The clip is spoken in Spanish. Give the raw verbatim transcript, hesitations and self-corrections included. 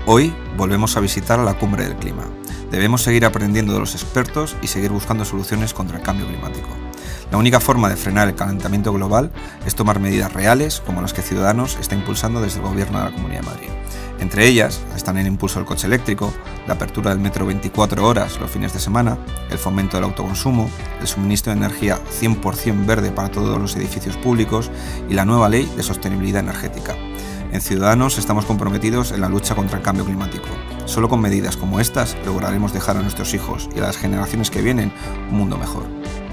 Hoy volvemos a visitar la cumbre del clima. Debemos seguir aprendiendo de los expertos y seguir buscando soluciones contra el cambio climático. La única forma de frenar el calentamiento global es tomar medidas reales como las que Ciudadanos está impulsando desde el Gobierno de la Comunidad de Madrid. Entre ellas están el impulso del coche eléctrico, la apertura del metro veinticuatro horas los fines de semana, el fomento del autoconsumo, el suministro de energía cien por cien verde para todos los edificios públicos y la nueva ley de sostenibilidad energética. En Ciudadanos estamos comprometidos en la lucha contra el cambio climático. Solo con medidas como estas lograremos dejar a nuestros hijos y a las generaciones que vienen un mundo mejor.